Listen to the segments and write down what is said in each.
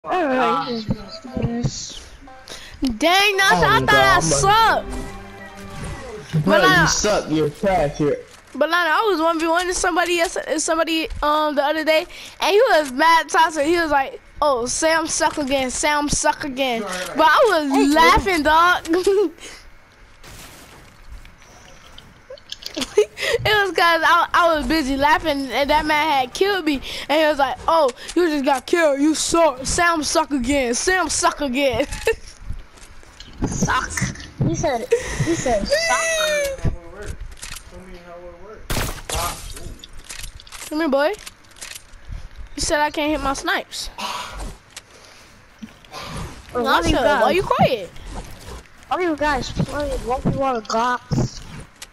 Alright. Dang, Nash, I thought I sucked. Bro, you suck. You're trash. But I was 1v1 somebody the other day, and he was mad toxic. He was like, "Oh, Sam suck again, Sam suck again." But I was laughing, dog. It was cause I was busy laughing, and that man had killed me, and he was like, "Oh, you just got killed. You suck. Sam suck again. Sam suck again." Suck. He said suck. Come here, boy. You said I can't hit my snipes. Nasha, why you quiet? All you guys playing 1v1 Glocks.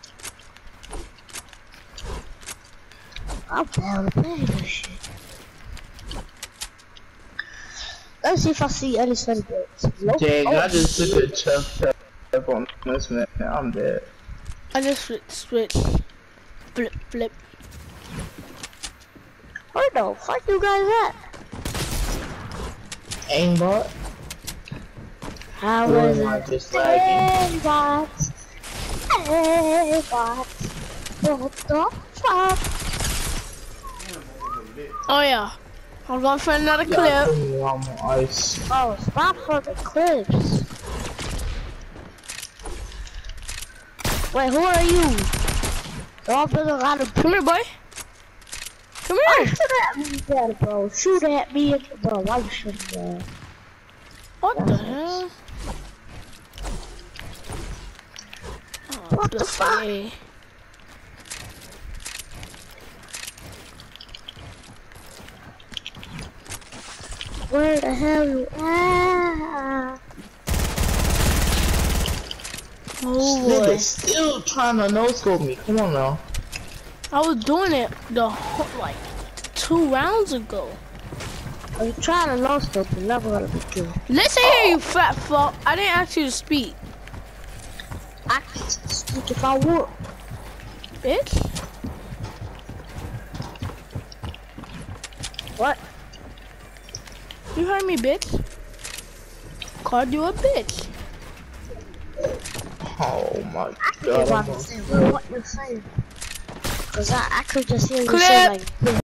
I'm down to play this shit. Let's see if I see any centipedes. Nope. Dang, I just took a chub on this man. I'm dead. I just switch. Flip. Where the fuck you guys at? Aimbot? How was I it? just lagging? Aimbot. What the fuck? Oh yeah, I'm going for another clip. Oh, stop for the clips. Wait, who are you? Don't build a lot of. Come here, boy. Come Oh, here. shoot at me, Daddy, bro. Shoot at me, bro. Why you shooting at me? What the hell? Oh, What the fuck? Hey. Where the hell you at? Oh Nigga boy. still trying to no-scope me. Come on now. I was doing it the whole, like 2 rounds ago. Are you trying to lost it? You're never gonna be good. Listen here, you fat fuck. I didn't ask you to speak. I could speak if I would. Bitch. What? You heard me, bitch. Called you a bitch. Oh my I can't god. understand what you're saying. Cause I could just hear you Clip. say like.